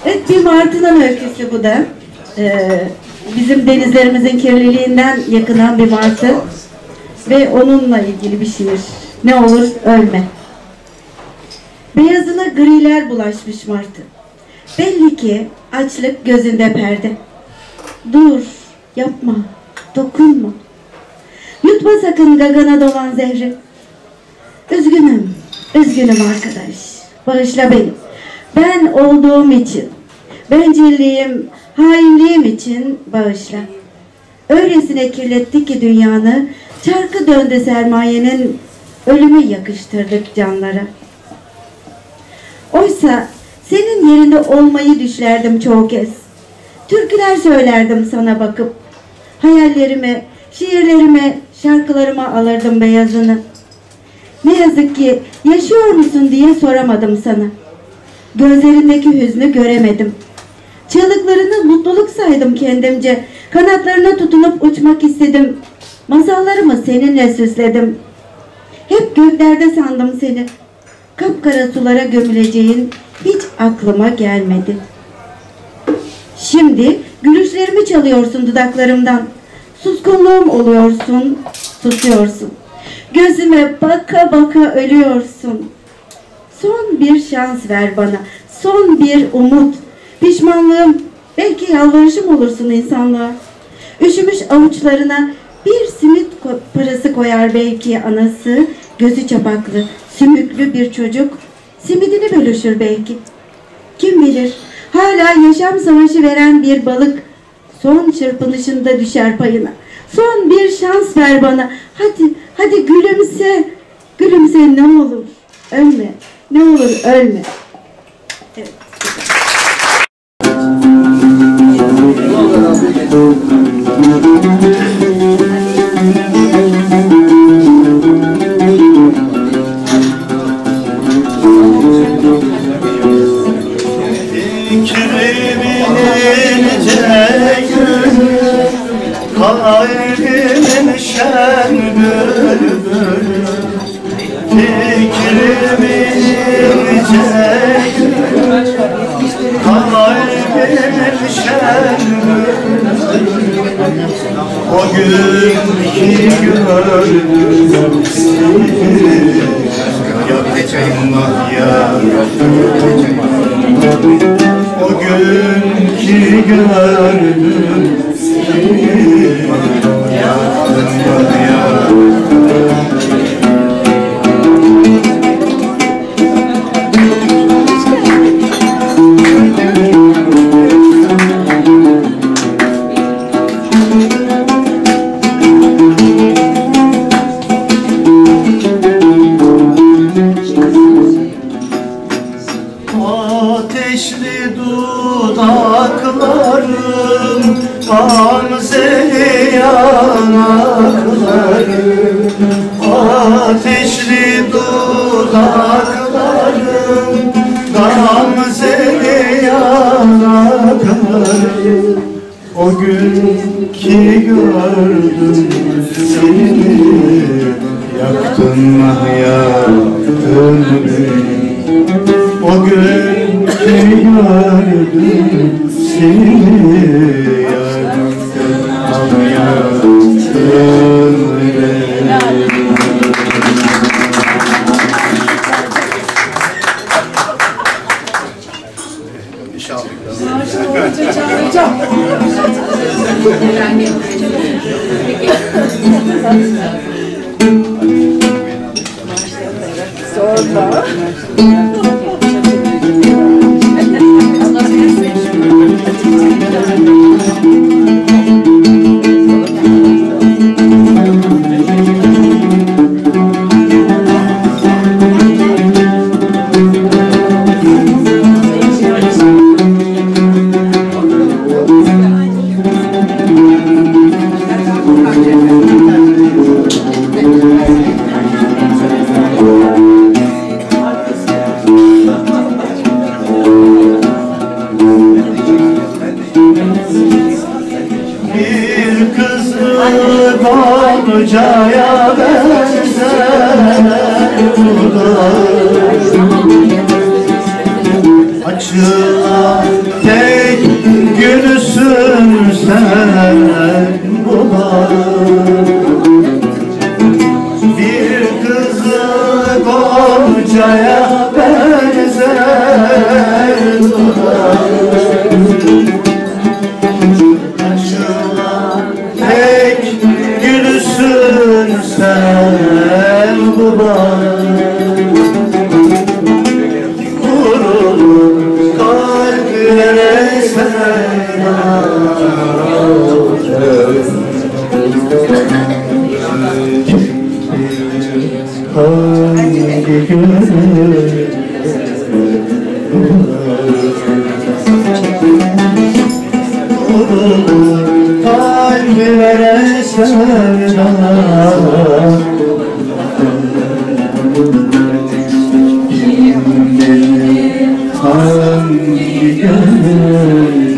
Evet, bir martının öyküsü bu da. Bizim denizlerimizin kirliliğinden yakınan bir martı ve onunla ilgili bir şiir. Ne olur ölme. Beyazına griler bulaşmış martı. Belli ki açlık gözünde perde. Dur, yapma, dokunma. Yutma sakın gagana dolan zehri. Üzgünüm, üzgünüm arkadaş. Bağışla beni. Ben olduğum için, bencilliğim, hainliğim için bağışla. Öylesine kirletti ki dünyanı, çarkı döndü sermayenin, ölümü yakıştırdık canlara. Oysa senin yerinde olmayı düşlerdim çoğu kez. Türküler söylerdim sana bakıp. Hayallerime, şiirlerime, şarkılarıma alırdım beyazını. Ne yazık ki yaşıyor musun diye soramadım sana. Gözlerindeki hüznü göremedim. Çığlıklarını mutluluk saydım kendimce. Kanatlarına tutunup uçmak istedim. Masallarımı seninle süsledim. Hep göklerde sandım seni. Kapkara sulara gömüleceğin hiç aklıma gelmedi. Şimdi gülüşlerimi çalıyorsun dudaklarımdan. Suskunluğum oluyorsun, susuyorsun. Gözüme baka baka ölüyorsun. Son bir şans ver bana, son bir umut. Pişmanlığım, belki yalvarışım olursun insanlığa. Üşümüş avuçlarına bir simit parası koyar belki anası. Gözü çapaklı, sümüklü bir çocuk simidini bölüşür belki. Kim bilir, hala yaşam savaşı veren bir balık son çırpınışında düşer payına. Son bir şans ver bana. Hadi, hadi gülümse. Gülümse ne olur. Ölme. Ne olur ölme. Evet. Kalbimin şen bülbülü, fikrimin ince gülü, kalbimin şen bülbülü. O gün ki gördüm seni, yaktın o gün ki gördüm seni, yaktın ateşli dudaklarım, gamzeli yanaklarım. Ateşli dudaklarım, gamzeli yanaklarım. O gün ki gördüm seni, yaktın yaktın beni. O gün ki gördüm seni, yaktın yaktın beni. Sonra Balcaya benzer dudağı, açılan yollar vurulur kalplere hangi gönül kalplere sevdalar hangi gönül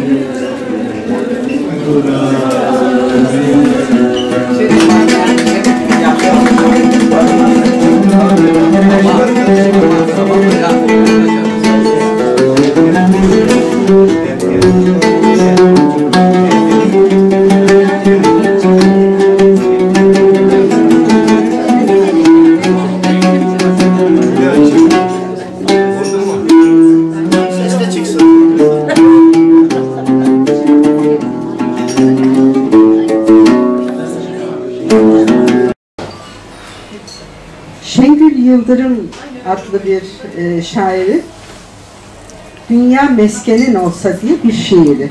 Şengül Yıldırım adlı bir şairi Dünya Meskenin Olsa diye bir şiiri.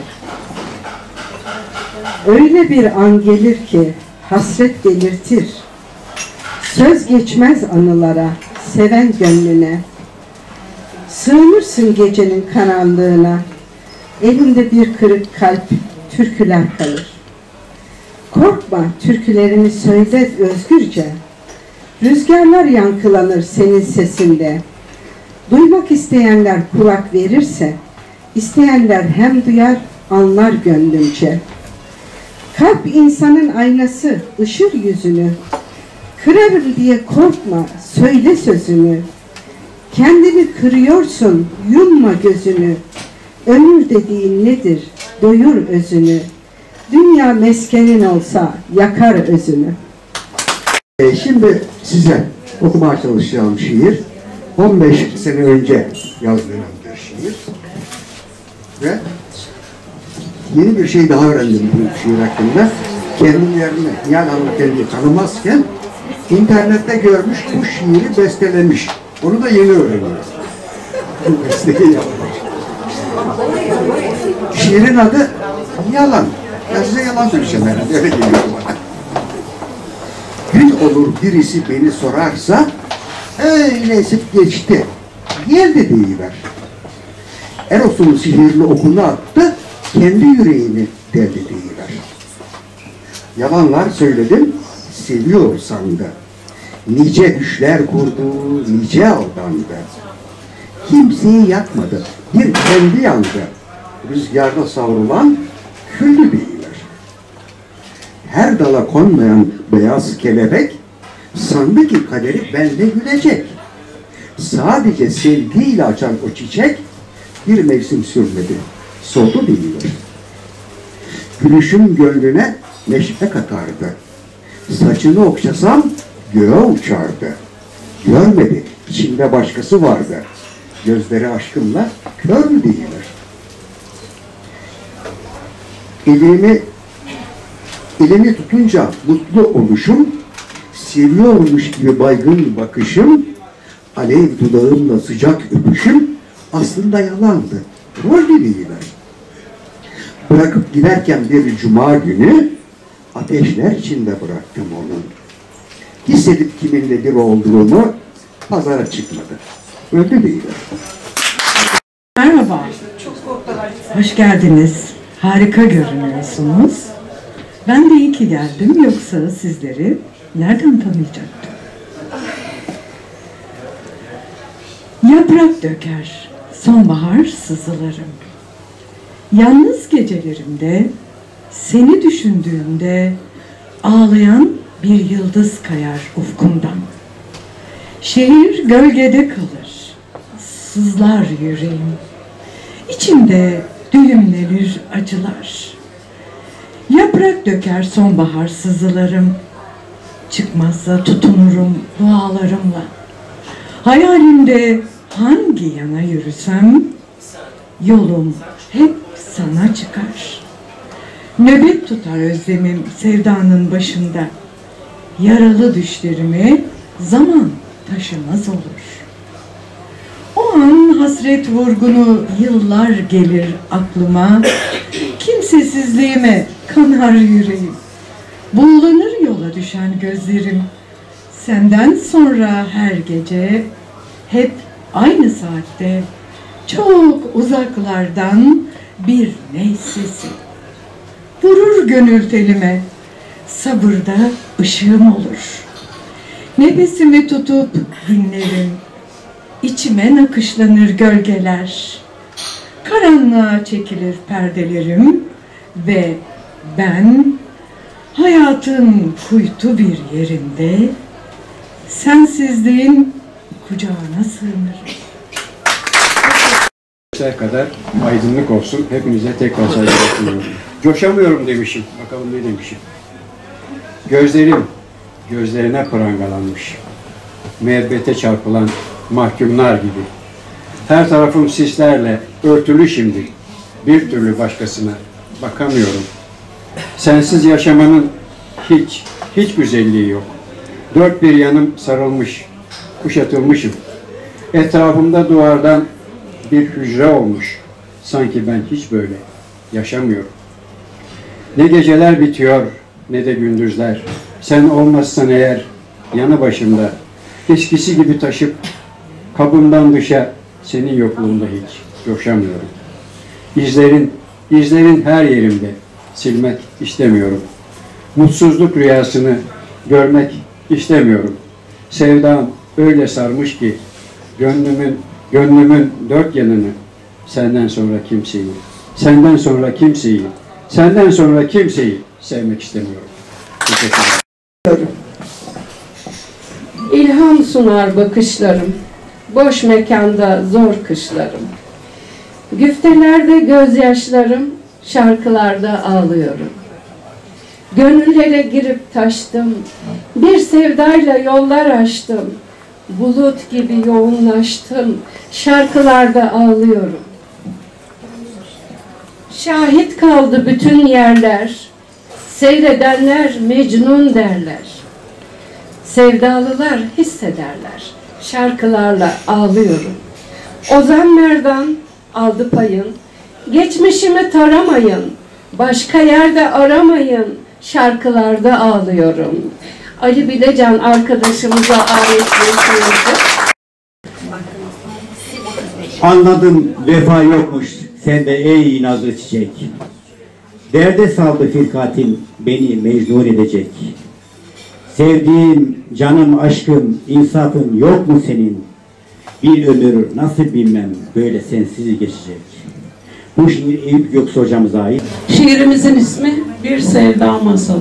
Öyle bir an gelir ki hasret delirtir, söz geçmez anılara, seven gönlüne. Sığınırsın gecenin karanlığına, elinde bir kırık kalp, türküler kalır. Korkma, türkülerini söyle özgürce, rüzgarlar yankılanır senin sesinde. Duymak isteyenler kulak verirse, isteyenler hem duyar, anlar gönlünce. Kalp insanın aynası, ışır yüzünü. Kırarım diye korkma, söyle sözünü. Kendini kırıyorsun, yumma gözünü. Ömür dediğin nedir, doyur özünü. Dünya meskenin olsa yakar özünü. Şimdi size okumaya çalışacağım şiir 15 sene önce yazdığım bir şiir ve yeni bir şey daha öğrendim bu şiir hakkında. Kendilerini Nihal Hanım kendini tanımazken internette görmüş, bu şiiri bestelemiş. Onu da yeni öğreniyorum. Bu besteyi yapmış. Şiirin adı Yalan. Ya size yalan söyleyeceğim herhalde, öyle geliyor bana. Gün olur birisi beni sorarsa, öyle esip geçti, geldi deyiver. Eros'un sihirli okunu attı, kendi yüreğini deldi deyiver. Yalanlar söyledim, seviyor sandı. Nice düşler kurdu, nice aldandı. Kimseyi yakmadı, bir kendi yandı. Rüzgarda savrulan küllü deyiver. Her dala konmayan beyaz kelebek sandı ki kaderi bende gülecek. Sadece sevgiyle açan o çiçek bir mevsim sürmedi, soldu deyiver. Gülüşüm gönlüne neşe katardı. Saçını okşasam göğe uçardı. Görmedi, içinde başkası vardı. Gözleri aşkımla kör mü deyiver. Elini tutunca mutlu oluşum, seviyormuş gibi baygın bakışım, alev dudağımla sıcak öpüşüm aslında yalandı, rol deyiver. Bırakıp giderken bir cuma günü ateşler içinde bıraktım onu. Hissedip kiminle bir olduğunu pazara çıkmadı. Öldü deyiver. Merhaba. Hoş geldiniz. Harika görünüyorsunuz. Ben de iyi ki geldim. Yoksa sizleri nereden tanıyacaktım? Yaprak döker, sonbahar sızılarım. Yalnız gecelerimde, seni düşündüğümde ağlayan bir yıldız kayar ufkumdan. Şehir gölgede kalır, sızlar yüreğim. İçimde düğümlenir acılar. Yaprak döker sonbahar sızılarım. Çıkmazsa tutunurum dualarımla. Hayalimde hangi yana yürüsem, yolum hep sana çıkar. Nöbet tutar özlemim sevdanın başında. Yaralı düşlerimi zaman taşımaz olur. O an hasret vurgunu yıllar gelir aklıma, kimsesizliğime kanar yüreğim. Buğulanır yola düşen gözlerim. Senden sonra her gece, hep aynı saatte, çok uzaklardan bir ney sesi. Vurur gönül telime, sabırda ışığım olur. Nefesimi tutup dinlerim, içime nakışlanır gölgeler. Karanlığa çekilir perdelerim ve ben hayatın kuytu bir yerinde sensizliğin kucağına sığınırım. Kadar aydınlık olsun. Hepinize tekrar saygı sunuyorum. Coşamıyorum demişim. Bakalım ne demişim. Gözlerim gözlerine prangalanmış. Müebbete çarpılan mahkumlar gibi. Her tarafım sislerle örtülü şimdi. Bir türlü başkasına bakamıyorum. Sensiz yaşamanın hiç güzelliği yok. Dört bir yanım sarılmış, kuşatılmışım. Etrafımda duvardan bir hücre olmuş. Sanki ben hiç böyle yaşamıyorum. Ne geceler bitiyor, ne de gündüzler. Sen olmazsan eğer yanı başımda, eskisi gibi taşıp kabından dışa senin yokluğunda hiç coşamıyorum. İzlerin her yerimde, silmek istemiyorum. Mutsuzluk rüyasını görmek istemiyorum. Sevdam öyle sarmış ki gönlümün dört yanını senden sonra kimseyi sevmek istemiyorum. Teşekkür ederim. İlham sunar bakışlarım, boş mekanda zor kışlarım. Güftelerde gözyaşlarım, şarkılarda ağlıyorum. Gönüllere girip taştım, bir sevdayla yollar açtım. Bulut gibi yoğunlaştım, şarkılarda ağlıyorum. Şahit kaldı bütün yerler, seyredenler Mecnun derler. Sevdalılar hissederler, şarkılarla ağlıyorum. Ozan Merdan aldı payın, geçmişimi taramayın, başka yerde aramayın, şarkılarda ağlıyorum. Ali Bilecan arkadaşımıza ait bir şiirdi. Anladım vefa yokmuş sende ey nazlı çiçek. Derde saldı firkatin beni mecnun edecek. Sevdiğim, canım, aşkım, insafın yok mu senin? Bir ömür nasıl bilmem böyle sensiz geçecek. Bu şiir Eyüp Göksu hocamıza ait. Şiirimizin ismi Bir Sevda Masalı.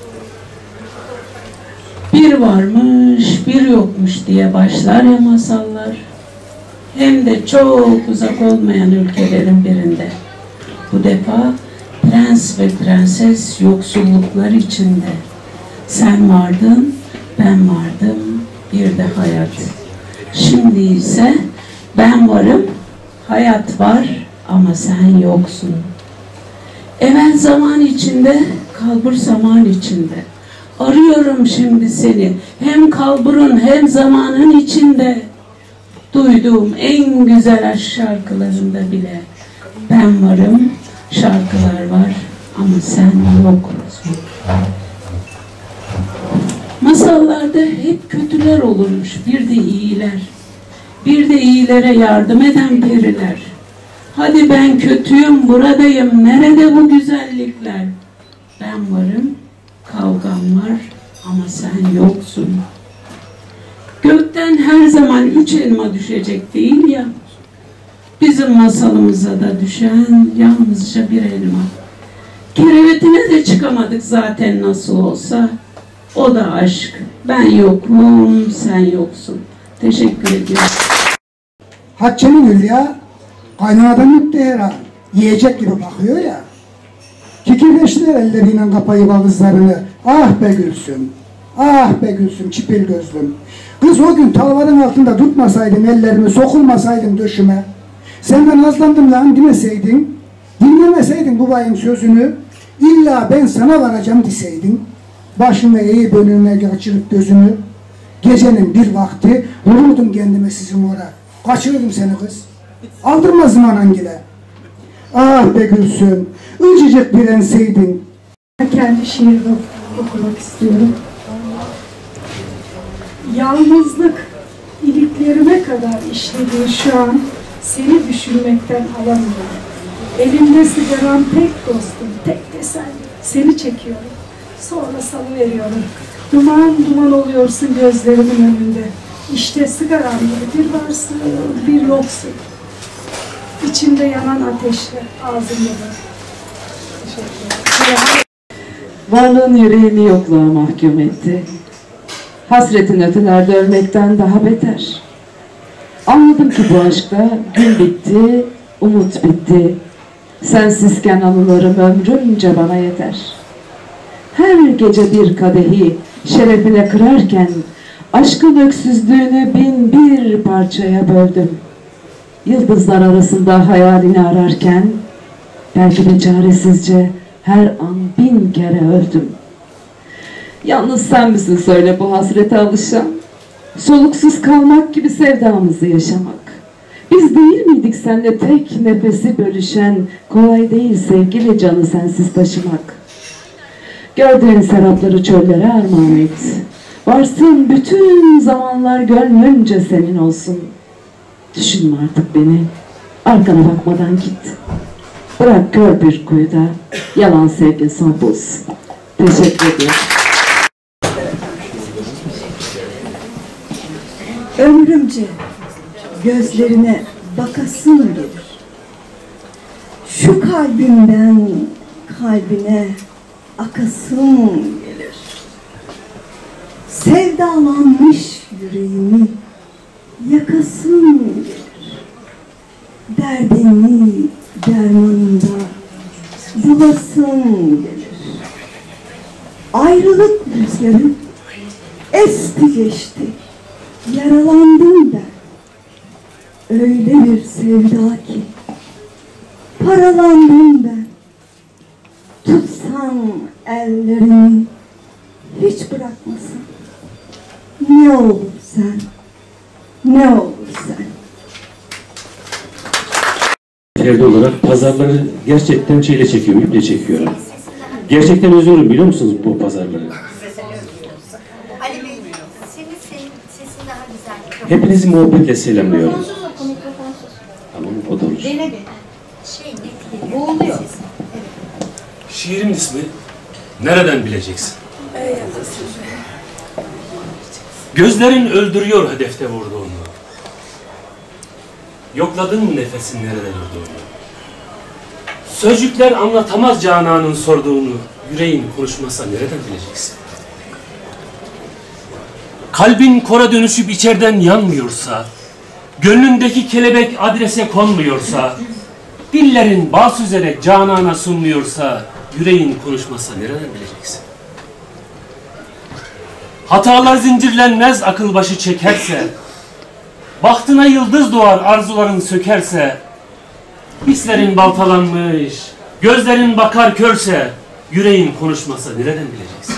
Bir varmış, bir yokmuş diye başlar ya masallar. Hem de çok uzak olmayan ülkelerin birinde. Bu defa prens ve prenses yoksulluklar içinde. Sen vardın, ben vardım, bir de hayat. Şimdi ise ben varım, hayat var ama sen yoksun. Evvel zaman içinde, kalbur zaman içinde. Arıyorum şimdi seni, hem kalburun hem zamanın içinde. Duyduğum en güzel aşk şarkılarında bile ben varım, şarkılar var ama sen yoksun. Masallarda hep kötüler olurmuş, bir de iyiler. Bir de iyilere yardım eden periler. Hadi ben kötüyüm, buradayım, nerede bu güzellikler? Ben varım, kavgam var ama sen yoksun. Gökten her zaman 3 elma düşecek değil ya. Bizim masalımıza da düşen yalnızca bir elma. Kerevetine de çıkamadık zaten nasıl olsa. O da aşk. Ben yokum, sen yoksun. Teşekkür ediyorum. Hatice'nin Hülya kaynanadan müptehera yiyecek gibi bakıyor ya. Kikirleştiler elleriyle kapayıp ağızlarını. Ah be Gülsüm, ah be Gülsüm, çipil gözlüm. Kız o gün talvarın altında tutmasaydım ellerimi, sokulmasaydım döşüme. Senden azlandım lan demeseydin, dinlemeseydin babayın sözünü, illa ben sana varacağım deseydin. Başını eğip önüne kaçırıp gözünü, Gecenin bir vakti vururdum kendime sizin oraya. Kaçırırdım seni kız. Aldırmazdım anangile. Ah be Gülsüm, ıncıcık bir enseydin. Kendi şiirimi okumak istiyorum. Yalnızlık iliklerime kadar işlediği şu an seni düşünmekten alamıyorum. Elimde sigaram tek dostum, tek teselli. Seni çekiyorum. Sonra salıveriyorum. Duman duman oluyorsun gözlerimin önünde. İşte sigaram gibi bir varsın, bir yoksun. İçimde yanan ateşle ağzımda da. Teşekkür ederim. Varlığın yüreğimi yokluğa mahkum etti. Hasretin ötelerde ölmekten daha beter. Anladım ki bu aşkta gün bitti, umut bitti. Sensizken anılarım ömrümce bana yeter. Her gece bir kadehi şerefine kırarken aşkın öksüzlüğünü bin bir parçaya böldüm. Yıldızlar arasında hayalini ararken belki de çaresizce her an bin kere öldüm. Yalnız sen misin söyle bu hasrete alışan? Soluksuz kalmak gibi sevdamızı yaşamak. Biz değil miydik seninle tek nefesi bölüşen? Kolay değil sevgili canı sensiz taşımak. Gördüğün serapları çöllere armağan et. Varsın bütün zamanlar gönlünce senin olsun. Düşünme artık beni, arkana bakmadan git. Bırak kör bir kuyuda yalan sevgi son bulsun. Teşekkür ederim. Ömrümce gözlerine bakasım gelir. Şu kalbimden kalbine akasım gelir. Sevdalanmış yüreğimi yakasım gelir. Derdimi dermanında bulasım gelir. Ayrılık rüzgarı esti geçti. Yaralandım ben. Öyle bir sevda ki paralandım ben. Tutsam ellerimi hiç bırakmasın. Ne olur sen, ne olur sen. Ferdi olarak pazarları gerçekten çile çekiyorum, iple çekiyorum. Gerçekten özlüyorum biliyor musunuz bu pazarları? Ali Bey, senin sesin daha güzel. Hepinizi muhabbetle selamlıyorum. Tamam, o da olur. Dene bir. Boğuluyor. Şiirin ismi nereden bileceksin? Gözlerin öldürüyor hedefte vurduğunu. Yokladın mı nefesin nereden vurduğunu? Sözcükler anlatamaz Canan'ın sorduğunu. Yüreğin konuşmasa nereden bileceksin? Kalbin kora dönüşüp içeriden yanmıyorsa, gönlündeki kelebek adrese konmuyorsa, dillerin bal süzerek Canan'a sunmuyorsa, yüreğin konuşmasa nereden bileceksin? Hatalar zincirlenmez akıl başı çekerse, bahtına yıldız doğar arzuların sökerse, hislerin baltalanmış, gözlerin bakar körse, yüreğin konuşmasa nereden bileceksin?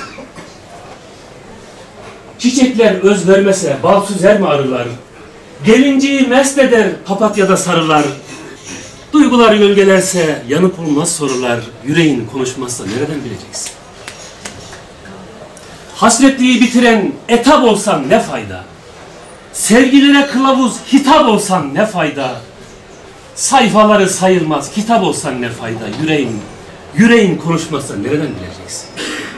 Çiçekler öz vermese bal süzer mi arılar? Gelinciyi mest eder papatyada sarılar. Duygular gölgelerse yanıp olmaz sorular. Yüreğin konuşmazsa nereden bileceksin? Hasretliği bitiren etap olsan ne fayda? Sevgilere kılavuz hitap olsan ne fayda? Sayfaları sayılmaz kitap olsan ne fayda? Yüreğin konuşmazsa nereden bileceksin?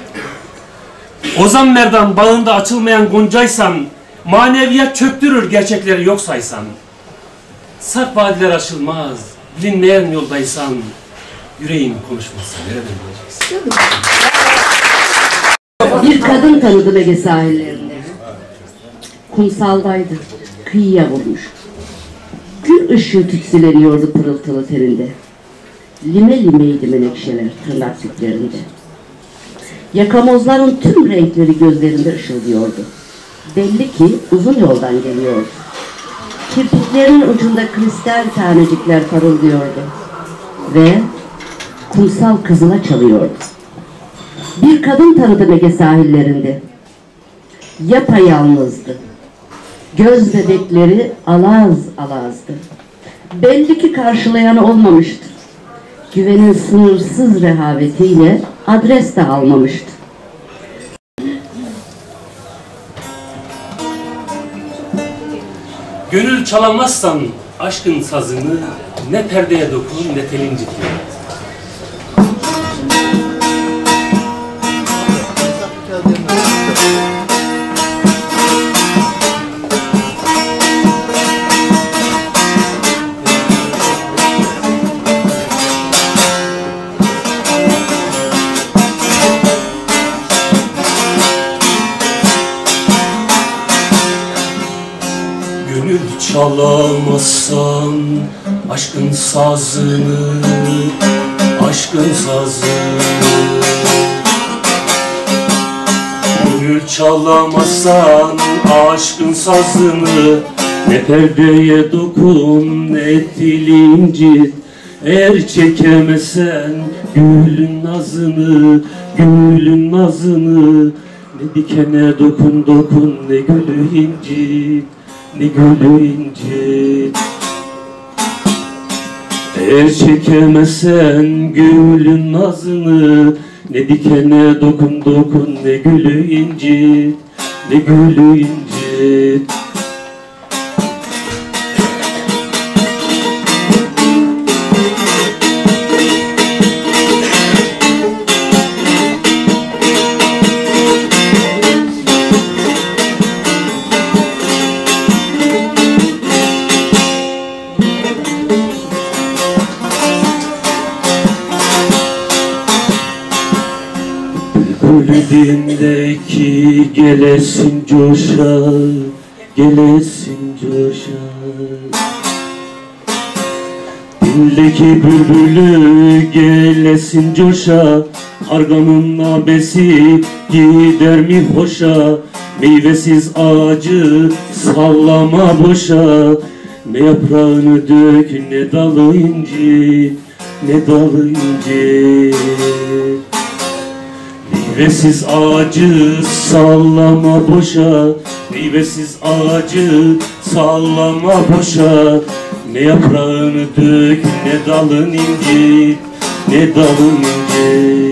Ozan Merdan bağında açılmayan goncaysan, maneviyat çöktürür gerçekleri yok saysan. Sarp vadiler aşılmaz, bilinmeyen yoldaysan, yüreğin konuşmazsa nereden bileceksin? Bir kadın tanıdım Ege sahillerinde. Kumsaldaydı, kıyıya vurmuş. Gül ışığı tütsüleniyordu pırıltılı teninde. Lime limeydi menekşeler tırnak diplerinde. Yakamozların tüm renkleri gözlerinde ışıldıyordu. Belli ki uzun yoldan geliyordu. Kirpiklerinin ucunda kristal tanecikler parıldıyordu. Ve kumsal kızıla çalıyordu. Bir kadın tanıdım Ege sahillerinde. yapayalnızdı. Göz bebekleri alaz alazdı. Belli ki karşılayan olmamıştı. Güvenin sınırsız rehavetiyle adres de almamıştı. Gönül çalamazsan aşkın sazını, ne perdeye dokun ne telincikle. Gönül çalamazsan aşkın sazını, aşkın sazını. Gönül çalamazsan aşkın sazını, ne perdeye dokun ne dili incit. Eğer çekemezsen gülün nazını, gülün nazını, ne dikene dokun dokun ne gülü incit, ne gülü incit. Eğer çekemezsen gülün nazını, ne dikene dokun dokun ne gülü incit, ne gülü incit. Kulübündeki gelesin coşa, gelesin coşa. Dildeki bülbülü gelesin coşa, karganın nabesi gider mi hoşa? Meyvesiz ağacı sallama boşa, ne yaprağını dök ne dalı incit, ne dalı incit. Meyvesiz ağacı sallama boşa, meyvesiz ağacı sallama boşa. Ne yaprağını dök ne dalın incit, ne dalın incit.